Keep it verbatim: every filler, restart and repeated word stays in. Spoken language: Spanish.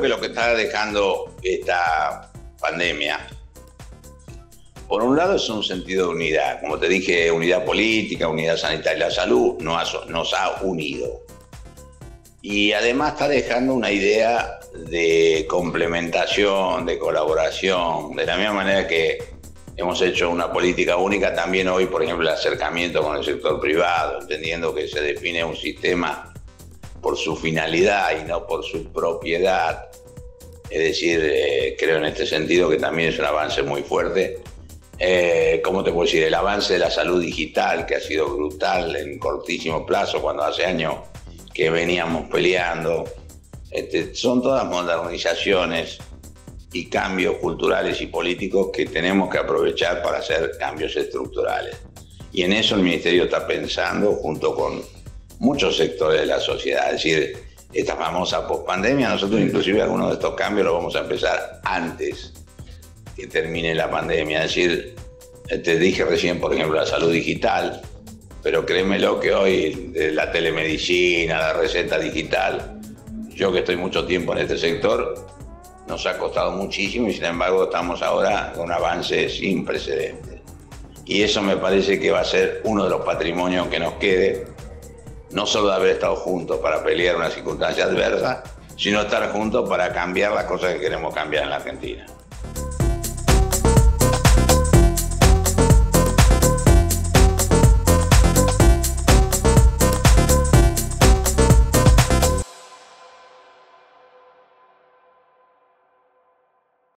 que lo que está dejando esta pandemia, por un lado es un sentido de unidad. Como te dije, unidad política, unidad sanitaria. La salud nos ha, nos ha unido. Y además está dejando una idea de complementación, de colaboración. De la misma manera que hemos hecho una política única, también hoy, por ejemplo, el acercamiento con el sector privado, entendiendo que se define un sistema por su finalidad y no por su propiedad. Es decir, eh, creo en este sentido que también es un avance muy fuerte. Eh, ¿Cómo te puedo decir? El avance de la salud digital, que ha sido brutal en cortísimo plazo, cuando hace años que veníamos peleando. Este, son todas modernizaciones y cambios culturales y políticos que tenemos que aprovechar para hacer cambios estructurales. Y en eso el Ministerio está pensando junto con muchos sectores de la sociedad. Es decir, esta famosa pospandemia, nosotros inclusive algunos de estos cambios los vamos a empezar antes que termine la pandemia. Es decir, te dije recién, por ejemplo, la salud digital, pero créemelo que hoy la telemedicina, la receta digital, yo que estoy mucho tiempo en este sector, nos ha costado muchísimo y sin embargo estamos ahora con un avance sin precedentes. Y eso me parece que va a ser uno de los patrimonios que nos quede, no solo de haber estado juntos para pelear una circunstancia adversa, sino estar juntos para cambiar las cosas que queremos cambiar en la Argentina.